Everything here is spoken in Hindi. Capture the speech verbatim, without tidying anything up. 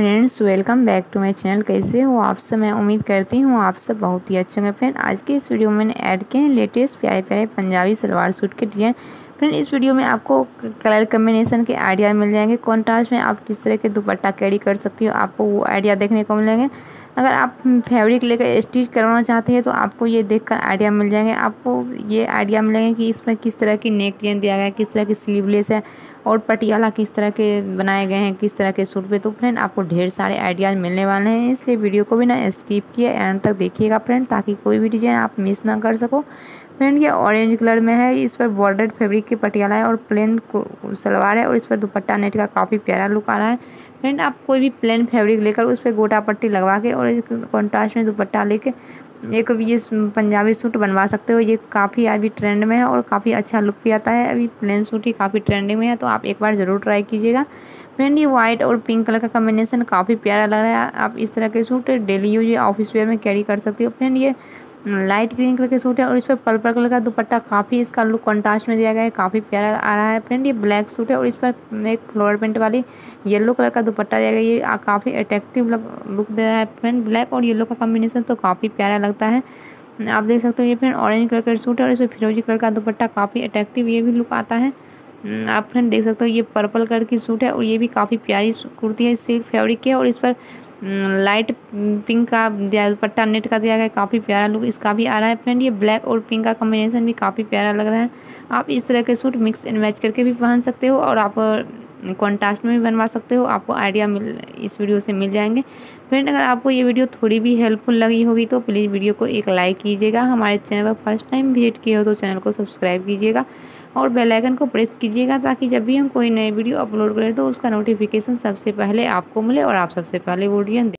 Friends, welcome back to my channel. कैसे हो आप सब? मैं उम्मीद करती हूँ आप सब बहुत ही अच्छे होंगे। फ्रेंड, आज के इस वीडियो में मैंने ऐड किए हैं लेटेस्ट प्यारे प्यारे पंजाबी सलवार सूट के डिजाइन। फ्रेंड, इस वीडियो में आपको कलर कम्बिनेशन के आइडिया मिल जाएंगे। कॉन्ट्रास्ट में आप किस तरह के दुपट्टा कैरी कर सकती हो, आपको वो आइडिया देखने को मिलेंगे। अगर आप फैब्रिक लेकर स्टिच करवाना चाहते हैं तो आपको ये देखकर आइडिया मिल जाएंगे। आपको ये आइडिया मिलेंगे कि इसमें किस तरह की नेक डिजाइन दिया गया है, किस तरह की स्लीवलेस है और पटियाला किस तरह के बनाए गए हैं, किस तरह के सूट पे। तो फ्रेंड, आपको ढेर सारे आइडियाज़ मिलने वाले हैं, इसलिए वीडियो को भी ना स्किप किए एंड तक देखिएगा फ्रेंड, ताकि कोई भी डिजाइन आप मिस ना कर सको। फ्रेंड, ये ऑरेंज कलर में है, इस पर बॉर्डर्ड फैब्रिक की पटियाला है और प्लेन सलवार है और इस पर दुपट्टा नेट का काफ़ी प्यारा लुक आ रहा है। फ्रेंड, आप कोई भी प्लेन फैब्रिक लेकर उस पर गोटा पट्टी लगवा के और कॉन्ट्रास्ट में दुपट्टा लेके एक ये पंजाबी सूट बनवा सकते हो। ये काफ़ी अभी ट्रेंड में है और काफ़ी अच्छा लुक भी आता है। अभी प्लेन सूट ही काफ़ी ट्रेंडिंग में है, तो आप एक बार ज़रूर ट्राई कीजिएगा। फ्रेंड, ये वाइट और पिंक कलर का कॉम्बिनेशन काफ़ी प्यारा लग रहा है। आप इस तरह के सूट डेली यूज या ऑफिस वेयर में कैरी कर सकती हो। फ्रेंड, ये लाइट ग्रीन कलर के सूट है और इस पर पर्पल कलर का दुपट्टा काफ़ी इसका लुक कंट्रास्ट में दिया गया है, काफ़ी प्यारा आ रहा है। फ्रेंड, ये ब्लैक सूट है और इस पर एक फ्लोर प्रिंट वाली येलो कलर का दुपट्टा दिया गया है। ये काफ़ी अट्रैक्टिव लुक दे रहा है। फ्रेंड, ब्लैक और येलो का कॉम्बिनेशन तो काफ़ी प्यारा लगता है। आप देख सकते हो ये फ्रेंड ऑरेंज कलर का सूट है और इस पर फिरोजी कलर का दुपट्टा काफ़ी अट्रैक्टिव ये भी लुक आता है। आप फ्रेंड देख सकते हो ये पर्पल कलर की सूट है और ये भी काफ़ी प्यारी कुर्ती है, सिल्क फैब्रिक की है और इस पर लाइट पिंक का दुपट्टा नेट का दिया गया है, काफ़ी प्यारा लुक इसका भी आ रहा है। फ्रेंड, ये ब्लैक और पिंक का कॉम्बिनेशन भी काफ़ी प्यारा लग रहा है। आप इस तरह के सूट मिक्स एंड मैच करके भी पहन सकते हो और आप कॉन्ट्रास्ट में भी बनवा सकते हो। आपको आइडिया मिल इस वीडियो से मिल जाएंगे। फ्रेंड, अगर आपको ये वीडियो थोड़ी भी हेल्पफुल लगी होगी तो प्लीज़ वीडियो को एक लाइक कीजिएगा। हमारे चैनल पर फर्स्ट टाइम विजिट किए हो तो चैनल को सब्सक्राइब कीजिएगा और बेल आइकन को प्रेस कीजिएगा, ताकि जब भी हम कोई नई वीडियो अपलोड करें तो उसका नोटिफिकेशन सबसे पहले आपको मिले और आप सबसे पहले वो वीडियो